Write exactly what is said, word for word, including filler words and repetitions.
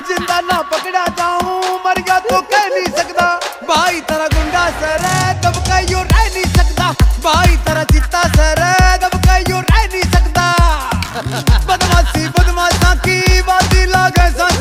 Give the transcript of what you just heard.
जिंदा ना पकड़ा जाऊं, मर गया तो कह नहीं सकता।